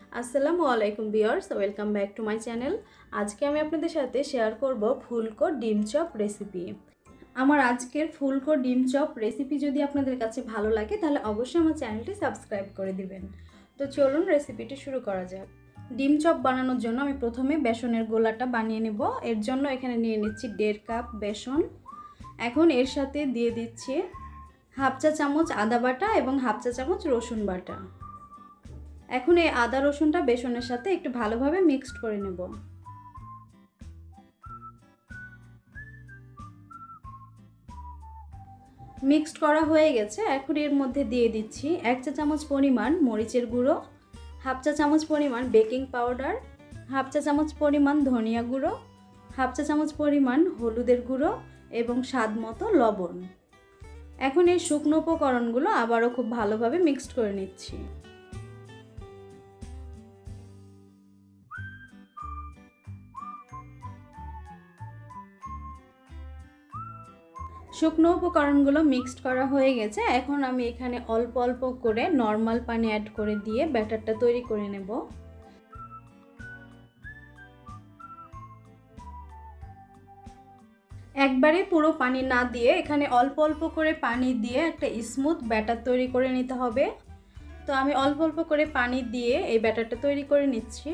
আসসালামু আলাইকুম viewers, welcome back to my channel. আজকে আমি আপনাদের সাথে শেয়ার করব ফুলকো ডিম চপ রেসিপি। আমার আজকের ফুলকো ডিম চপ রেসিপি যদি আপনাদের কাছে ভালো লাগে তাহলে অবশ্যই আমার চ্যানেলটি সাবস্ক্রাইব করে দিবেন। তো চলুন রেসিপিটি শুরু করা যাক। ডিম চপ বানানোর জন্য আমি প্রথমে বেসনের গোলাটা বানিয়ে নেব। এর জন্য এখানে নিয়ে নিচ্ছি 1.5 কাপ বেসন। এখন এর সাথে দিয়ে দিচ্ছি হাফ চা চামচ আদা বাটা এবং হাফ চা চামচ রসুন বাটা। এখন এই আদা রসুনটা বেসনের সাথে একটু ভালোভাবে মিক্সড করে নেব। মিক্সড করা হয়ে গেছে। এখন এর মধ্যে দিয়ে দিচ্ছি 1 চা চামচ পরিমাণ মরিচের গুঁড়ো, হাফ চা চামচ পরিমাণ বেকিং পাউডার, হাফ চা চামচ পরিমাণ ধনিয়া গুঁড়ো, হাফ চা চামচ পরিমাণ হলুদের গুঁড়ো এবং স্বাদ মতো লবণ। এখন এই শুকনো উপকরণগুলো আবারও খুব ভালোভাবে মিক্সড করে নিচ্ছি। শুকনো উপকরণগুলো মিক্সড করা হয়ে গেছে। এখন আমি এখানে অল্প অল্প করে নর্মাল পানি অ্যাড করে দিয়ে ব্যাটারটা তৈরি করে নেব। একবারে পুরো পানি না দিয়ে এখানে অল্প অল্প করে পানি দিয়ে একটা স্মুথ ব্যাটার তৈরি করে নিতে হবে। তো আমি অল্প অল্প করে পানি দিয়ে এই ব্যাটারটা তৈরি করে নিচ্ছি।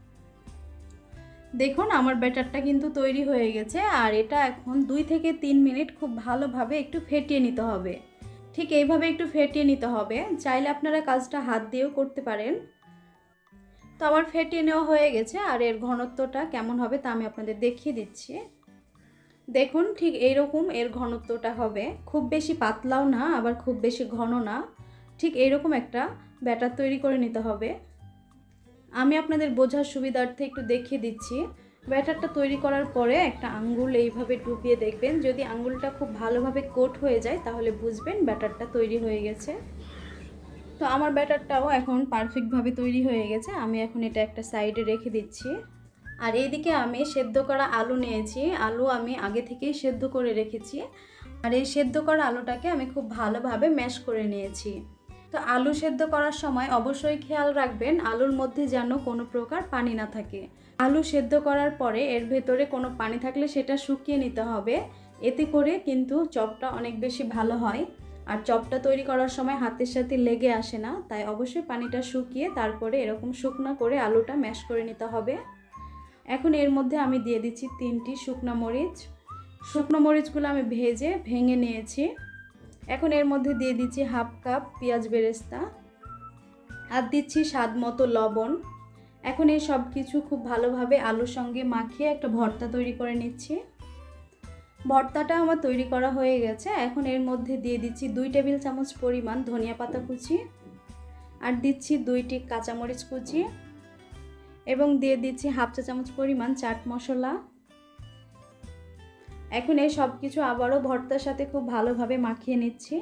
দেখুন আমার ব্যাটারটা কিন্তু তৈরি হয়ে গেছে, আর এটা এখন 2 থেকে 3 মিনিট খুব ভালোভাবে একটু ফেটিয়ে নিতে হবে। ঠিক এইভাবে একটু ফেটিয়ে নিতে হবে। চাইলে আপনারা কাজটা হাত দিয়েও করতে পারেন। তো আমার ফেটিয়ে নেওয়া হয়ে গেছে, আর এর ঘনত্বটা কেমন হবে তা আমি আপনাদের দেখিয়ে দিচ্ছি। দেখুন ঠিক এইরকম এর ঘনত্বটা হবে, খুব বেশি পাতলাও না আবার খুব বেশি ঘন না, ঠিক এইরকম একটা ব্যাটার তৈরি করে নিতে হবে। আমি আপনাদের বোঝার সুবিধার্থে একটু দেখিয়ে দিচ্ছি। ব্যাটারটা তৈরি করার পরে একটা আঙ্গুল এইভাবে ডুবিয়ে দেখবেন, যদি আঙ্গুলটা খুব ভালোভাবে কোট হয়ে যায় তাহলে বুঝবেন ব্যাটারটা তৈরি হয়ে গেছে। তো আমার ব্যাটারটাও এখন পারফেক্টভাবে তৈরি হয়ে গেছে। আমি এখন এটা একটা সাইডে রেখে দিচ্ছি। আর এইদিকে আমি সেদ্ধ করা আলু নিয়েছি। আলু আমি আগে থেকেই সেদ্ধ করে রেখেছি, আর এই সেদ্ধ করা আলুটাকে আমি খুব ভালোভাবে ম্যাশ করে নিয়েছি। তো আলু সেদ্ধ করার সময় অবশ্যই খেয়াল রাখবেন আলুর মধ্যে যেন কোনো প্রকার পানি না থাকে। আলু সেদ্ধ করার পরে এর ভেতরে কোনো পানি থাকলে সেটা শুকিয়ে নিতে হবে, এতে করে কিন্তু চপটা অনেক বেশি ভালো হয়। আর চপটা তৈরি করার সময় হাতের সাথে লেগে আসে না, তাই অবশ্যই পানিটা শুকিয়ে তারপরে এরকম শুকনো করে আলুটা ম্যাশ করে নিতে হবে। এখন এর মধ্যে আমি দিয়ে দিচ্ছি 3টি শুকনো মরিচ। শুকনো মরিচগুলো আমি ভেঙে নিয়েছি। এখন এর মধ্যে দিয়ে দিচ্ছি হাফ কাপ পেঁয়াজ বেরেস্তা, আর দিচ্ছি স্বাদ মতো লবণ। এখন এই সব কিছু খুব ভালোভাবে আলুর সঙ্গে মাখিয়ে একটা ভর্তা তৈরি করে নিচ্ছি। ভর্তাটা আমার তৈরি করা হয়ে গেছে। এখন এর মধ্যে দিয়ে দিচ্ছি 2 টেবিল চামচ পরিমাণ ধনিয়া পাতা কুচি, আর দিচ্ছি 2টি কাঁচামরিচ কুচি, এবং দিয়ে দিচ্ছি হাফ চা চামচ পরিমাণ চাট মশলা। এখন এই সব কিছু আবারও ভর্তার সাথে খুব ভালোভাবে মাখিয়ে নিচ্ছি।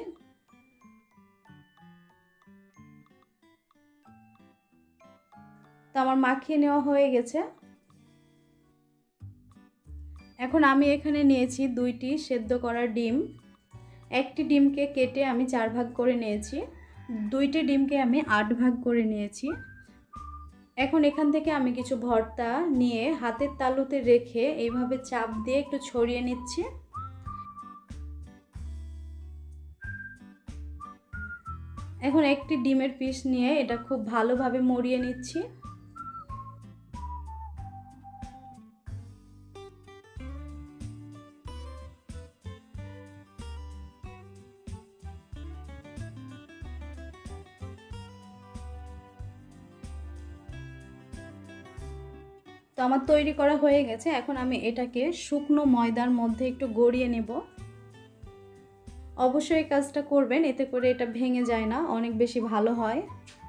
তো আমার মাখিয়ে নেওয়া হয়ে গেছে। এখন আমি এখানে নিয়েছি 2টি সেদ্ধ করা ডিম। একটি ডিমকে কেটে আমি 4 ভাগ করে নিয়েছি, 2টি ডিমকে আমি 8 ভাগ করে নিয়েছি। এখন এখান থেকে আমি কিছু ভর্তা নিয়ে হাতের তালুতে রেখে এইভাবে চাপ দিয়ে একটু ছড়িয়ে নিচ্ছি। এখন একটি ডিমের পিস নিয়ে এটা খুব ভালোভাবে মরিয়ে নিচ্ছি। তো আমার তৈরি করা হয়ে গেছে। এখন আমি এটাকে শুকনো ময়দার মধ্যে একটু গড়িয়ে নেব। অবশ্যই এই কাজটা করবেন, এতে করে এটা ভেঙে যায় না, অনেক বেশি ভালো হয়।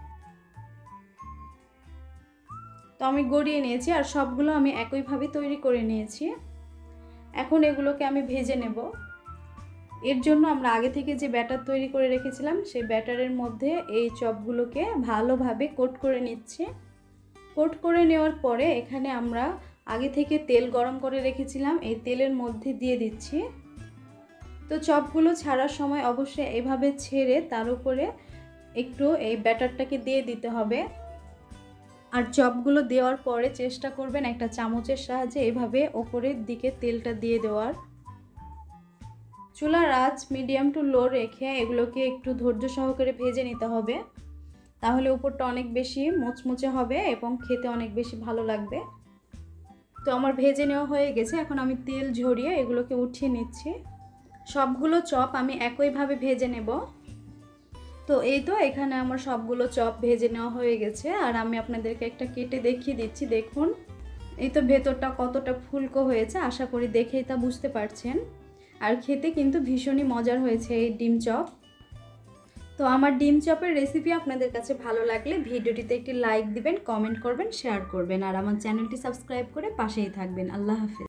তো আমি গড়িয়ে নিয়েছি, আর সবগুলো আমি একইভাবে তৈরি করে নিয়েছি। এখন এগুলোকে আমি ভেজে নেব। এর জন্য আমরা আগে থেকে যে ব্যাটার তৈরি করে রেখেছিলাম সেই ব্যাটারের মধ্যে এই চপগুলোকে ভালোভাবে কোট করে নিচ্ছি। কোট করে নেওয়ার পরে এখানে আমরা আগে থেকে তেল গরম করে রেখেছিলাম, এই তেলের মধ্যে দিয়ে দিচ্ছি। তো চপগুলো ছাড়ার সময় অবশ্যই এভাবে ছেড়ে তার উপরে একটু এই ব্যাটারটাকে দিয়ে দিতে হবে। আর চপগুলো দেওয়ার পরে চেষ্টা করবেন একটা চামচের সাহায্যে এভাবে ওপরের দিকে তেলটা দিয়ে দেওয়ার। চুলার আঁচ মিডিয়াম টু লো রেখে এগুলোকে একটু ধৈর্য সহকারে ভেজে নিতে হবে, তাহলে উপরটা অনেক বেশি মুচমুচে হবে এবং খেতে অনেক বেশি ভালো লাগবে। তো আমার ভেজে নেওয়া হয়ে গেছে, এখন আমি তেল ঝরিয়ে এগুলোকে উঠিয়ে নিচ্ছি। সবগুলো চপ আমি একইভাবে ভেজে নেব। তো এই তো এখানে আমার সবগুলো চপ ভেজে নেওয়া হয়ে গেছে, আর আমি আপনাদেরকে একটা কেটে দেখিয়ে দিচ্ছি। দেখুন এই তো ভেতরটা কতটা ফুলকো হয়েছে, আশা করি দেখেই তা বুঝতে পারছেন। আর খেতে কিন্তু ভীষণই মজার হয়েছে এই ডিম চপ। তো আমার ডিম চপের রেসিপি আপনাদের কাছে ভালো লাগলে ভিডিওটিতে একটি লাইক দিবেন, কমেন্ট করবেন, শেয়ার করবেন, আর আমার চ্যানেলটি সাবস্ক্রাইব করে পাশেই থাকবেন। আল্লাহ হাফেজ।